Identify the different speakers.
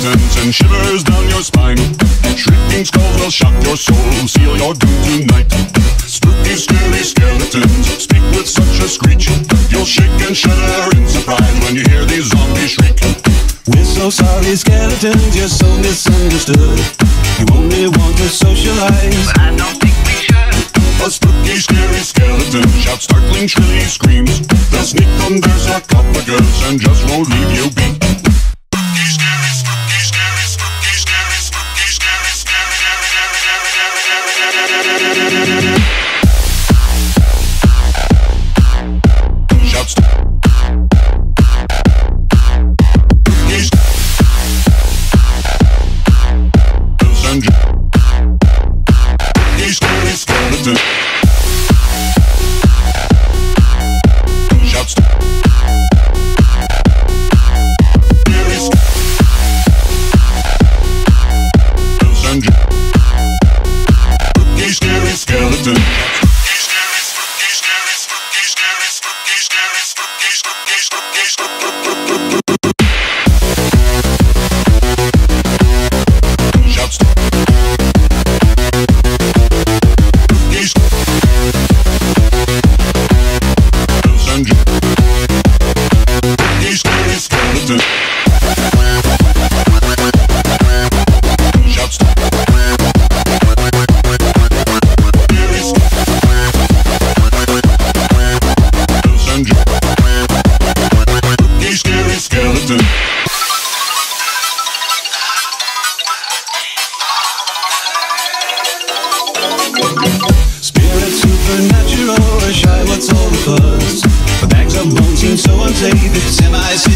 Speaker 1: skeletons and shivers down your spine. Shrieking skulls will shock your soul, seal your doom tonight. Spooky, scary skeletons speak with such a screech. You'll shake and shudder in surprise when you hear these zombies shriek.
Speaker 2: We're so sorry, skeletons, you're so misunderstood. You only want to socialize,
Speaker 3: but I don't think we should.
Speaker 1: A spooky, scary skeleton shouts startling, shrilly screams. They'll sneak under sarcophagus and just won't leave you be. Spooky, scary, spooky, scary, spooky, scary, spooky, scary, scary, shouts. Scary skeleton shouts. Scary skeleton.
Speaker 2: spirit supernatural, or shy, what's all the buzz? The bags of bones seem so unsafe, it's semi